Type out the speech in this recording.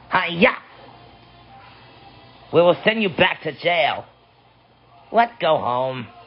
Hi-ya! We will send you back to jail. Let's go home.